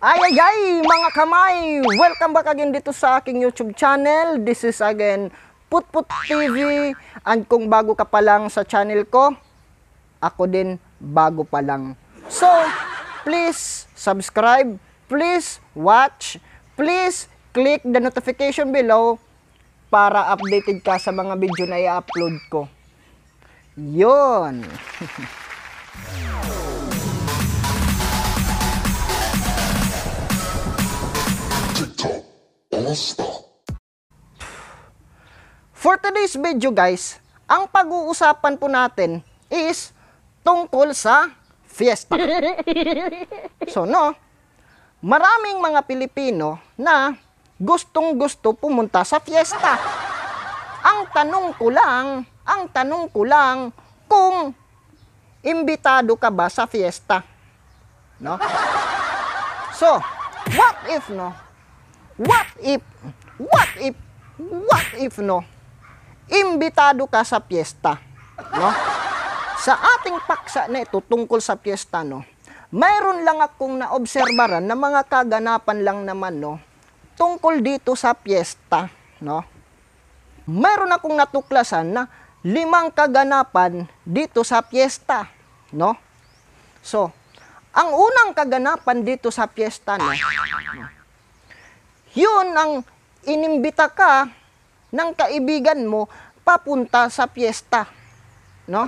Ay, mga kamay! Welcome back again dito sa aking YouTube channel. This is again Putput TV. And kung bago ka pa lang sa channel ko, ako din bago pa lang. So, please subscribe, please watch, please click the notification below para updated ka sa mga video na i-upload ko. Yun! For today's video guys, ang pag-uusapan po natin is tungkol sa fiesta. So maraming mga Pilipino na gustong-gusto pumunta sa fiesta. Ang tanong ko lang kung imbitado ka ba sa fiesta? No? So, what if imbitado ka sa fiesta, no? Sa ating paksa na ito tungkol sa fiesta, no, mayroon lang akong naobserbaran na mga kaganapan lang naman, no, tungkol dito sa fiesta, no. Mayroon akong natuklasan na 5 kaganapan dito sa fiesta, no. So, ang unang kaganapan dito sa fiesta, no, yun ang inimbita ka ng kaibigan mo papunta sa fiesta, no?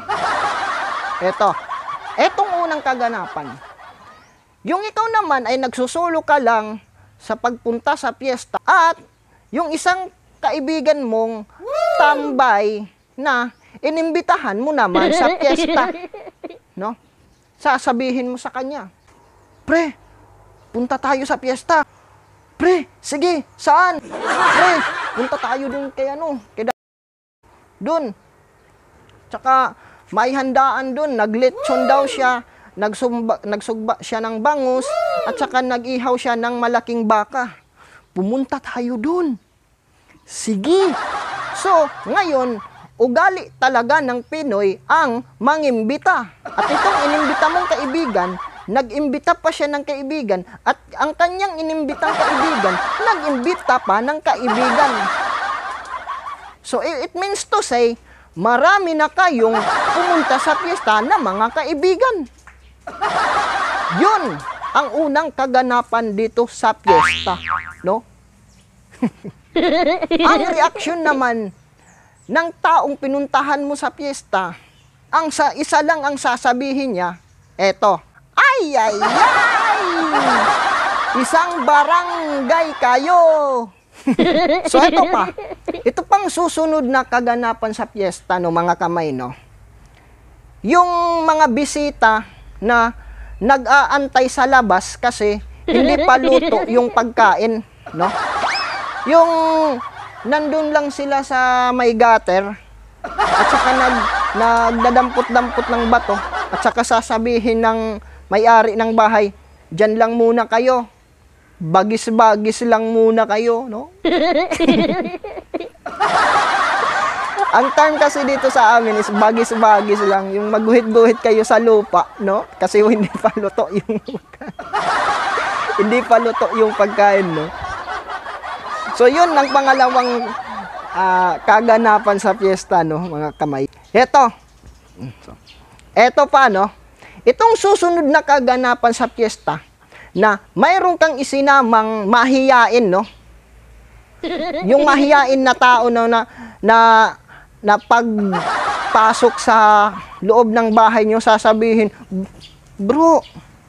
Etong unang kaganapan. Yung ikaw naman ay nagsusulo ka lang sa pagpunta sa fiesta at yung isang kaibigan mong tambay na inimbitahan mo naman sa fiesta, no? Sasabihin mo sa kanya, "Pre, punta tayo sa fiesta." "Pre, sige, saan?" "Pre, punta tayo dun kay dun. Tsaka may handaan dun, naglechon daw siya, nagsugba siya ng bangus, at saka nag-ihaw siya ng malaking baka. Pumunta tayo dun." Sige. So, ngayon, ugali talaga ng Pinoy ang mangimbita. At itong inimbita mong kaibigan, nag-imbita pa siya ng kaibigan at ang kanyang inimbitang kaibigan, nag-imbita pa ng kaibigan. So, it means to say, marami na kayong pumunta sa fiesta na mga kaibigan. Yun ang unang kaganapan dito sa fiesta, no? Ang reaksyon naman ng taong pinuntahan mo sa fiesta, isa lang ang sasabihin niya, eto, "Ay! Isang barangay kayo!" So ito pang susunod na kaganapan sa fiesta, no, mga kamay, no. Yung mga bisita na nag-aantay sa labas kasi hindi pa luto yung pagkain, no. Yung nandun lang sila sa may gutter at saka nagdadampot-dampot ng bato at saka sasabihin ng may-ari ng bahay, "Diyan lang muna kayo. Bagis-bagis lang muna kayo," no? Ang term kasi dito sa amin is bagis-bagis lang, yung magguhit-guhit kayo sa lupa, no? Kasi hindi pa luto yung pagkain, no? So yun ang pangalawang kaganapan sa fiesta, no, mga kamay. Eto pa, no. Itong susunod na kaganapan sa fiesta na mayroon kang isinamang mahiyain, no. Yung mahiyain na tao na pagpasok sa loob ng bahay nyo, sasabihin, Bro,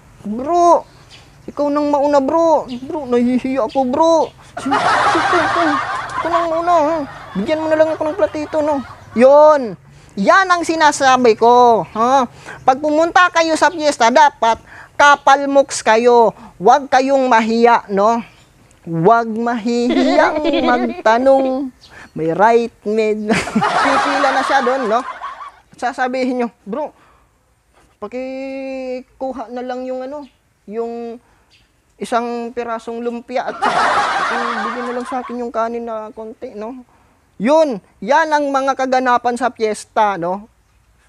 ikaw nang mauna, bro, nahihiya ako, bro. Ito nang mauna, ha? Bigyan mo na lang ako ng platito, no. Yun, yan ang sinasabi ko, ha? Pag pumunta kayo sa fiesta, dapat kapalmoks kayo. Huwag kayong mahiya, no? Huwag mahihiyang magtanong. May right made. Pipila na siya doon, no? Sasabihin nyo, "Bro, pakikuha na lang yung isang pirasong lumpia at bigyan na lang sa akin yung kanin na konti, no?" Yun, yan ang mga kaganapan sa fiesta, no?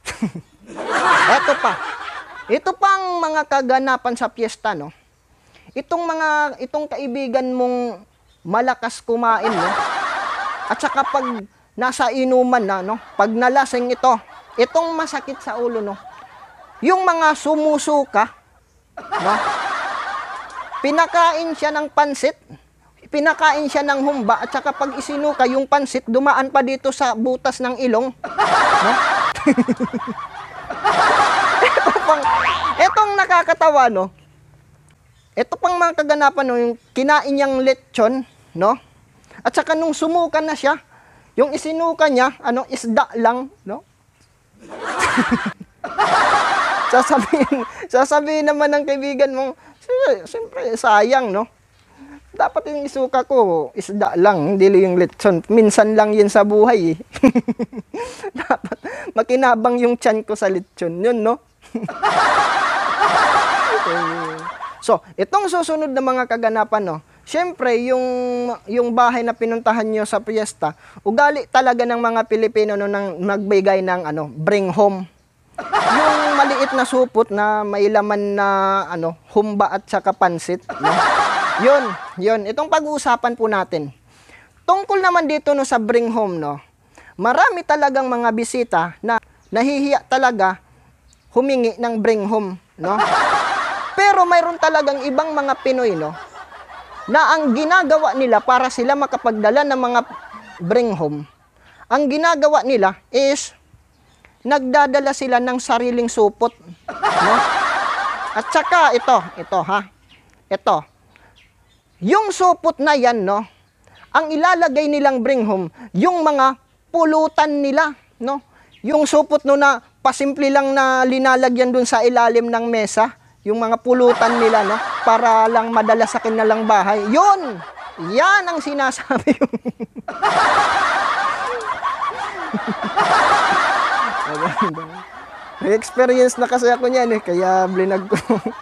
Ito pang mga kaganapan sa fiesta, no? itong kaibigan mong malakas kumain, no? At saka pag nasa inuman na, no? Pag nalasing itong masakit sa ulo, no? Yung mga sumusuka, no? Pinakain siya ng pansit, pinakain siya ng humba, at saka pag isinuka, yung pansit, dumaan pa dito sa butas ng ilong, no? Etong nakakatawa, no? Ito pang mga kaganapan, no? Yung kinain niyang lechon, no? At saka nung sumuka na siya, yung isinuka niya, isda lang, no? sasabihin naman ng kaibigan mo, siyempre, sayang, no? Dapat yung isuka ko, isda lang, hindi yung lechon. Minsan lang yun sa buhay, eh. Dapat makinabang yung tiyan ko sa lechon, yun, no? So, itong susunod na mga kaganapan, no? Siyempre, yung bahay na pinuntahan nyo sa piyesta, ugali talaga ng mga Pilipino, no, nang magbigay ng bring home. Yung maliit na supot na may laman na humba at saka pansit, no? Yun. Itong pag-uusapan po natin. Tungkol naman dito, no, sa bring home, no? Marami talagang mga bisita na nahihiya talaga humingi ng bring home, no? Pero mayroon talagang ibang mga Pinoy, no, na ang ginagawa nila para sila makapagdala ng mga bring home, ang ginagawa nila is nagdadala sila ng sariling supot, no? At saka ito ha. Ito. Yung supot na yan, no, ang ilalagay nilang bring home, yung mga pulutan nila, no? Yung supot no na pasimple lang na linalagyan dun sa ilalim ng mesa, yung mga pulutan nila, no, para lang madala sa kanilang bahay. Yun! Yan ang sinasabi yung... May experience na kasi ako niyan, eh, kaya blinag ko.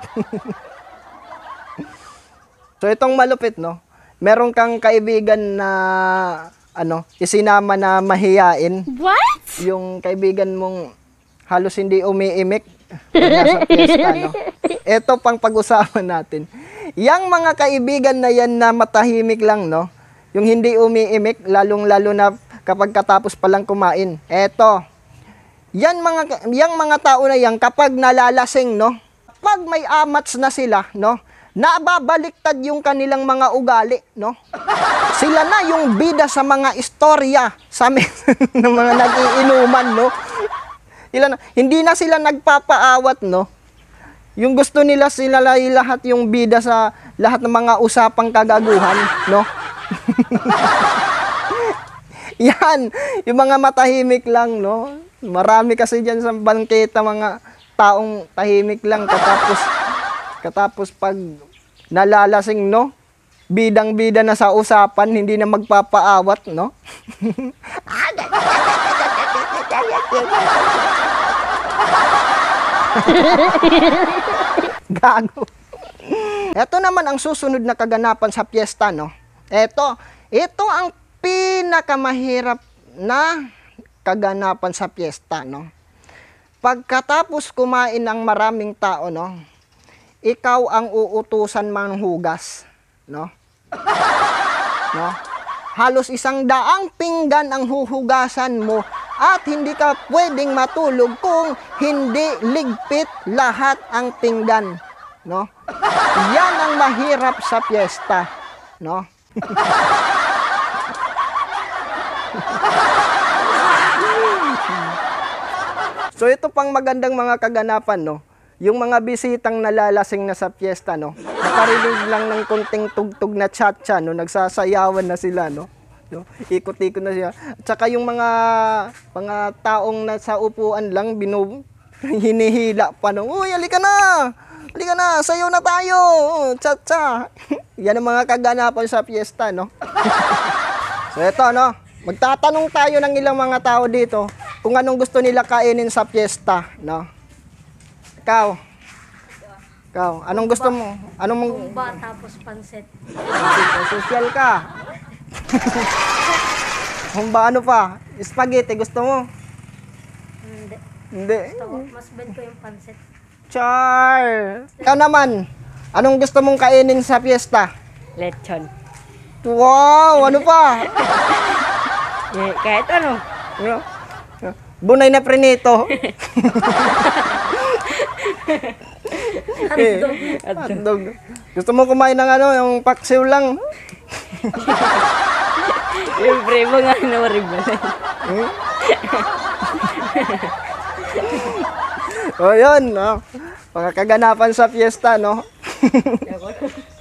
So, itong malupit, no, meron kang kaibigan na, isinama na mahiyain. What? Yung kaibigan mong halos hindi umiimik nasa piyesta, no. Ito pang pag-usapan natin. Yang mga kaibigan na yan na matahimik lang, no, yung hindi umiimik, lalong-lalo na kapag katapos palang kumain. Eto, yang mga tao na yan, kapag nalalasing, no, pag may amats na sila, no, nababaliktad yung kanilang mga ugali, no. Sila na yung bida sa mga istorya sa ng mga nag-iinuman, no. Hindi na sila nagpapaawat, no. Yung gusto nila lahat yung bida sa lahat ng mga usapang kagaguhan, no. Yan, yung mga matahimik lang, no. Marami kasi diyan sa bangketa mga taong tahimik lang katapos pag nalalasing, no, bidang-bida na sa usapan, hindi na magpapaawat, no. Gago. Ito naman ang susunod na kaganapan sa piyesta, no. Ito ang pinakamahirap na kaganapan sa piyesta, no. Pagkatapos kumain ng maraming tao, no, ikaw ang uutusan manghugas, no. No? Halos 100 pinggan ang huhugasan mo at hindi ka pwedeng matulog kung hindi ligpit lahat ang pinggan, no? Yan ang mahirap sa piyesta, no? So ito pang magandang mga kaganapan, no? Yung mga bisitang nalalasing na sa piyesta, no, nakarinig lang ng konting tugtog na cha-cha, no, nagsasayawan na sila, no, ikot-ikot na siya. At saka yung mga taong nasa upuan lang, hinihila pa, no, uy, halika na, sayo na tayo, cha-cha. Yan ang mga kaganapan sa piyesta, no. So ito, no, magtatanong tayo ng ilang mga tao dito kung anong gusto nila kainin sa piyesta, no. Ikaw, anong gusto mo? Anong Humba tapos pansit. social ka? Humba ano pa? Spaghetti gusto mo? Hindi. Hindi. Gusto ko, mas bed ko yung pansit. Char! Ikaw naman, Anong gusto mong kainin sa piyesta? Lechon. Wow, ano pa? Kahit ano. Ano? Bunay na prinito. Hotdog. Gusto mo kumain ng ano, yung paksiw lang? Libre mo nga na maribalay. O yun, no? Pagkaganapan sa piyesta, no?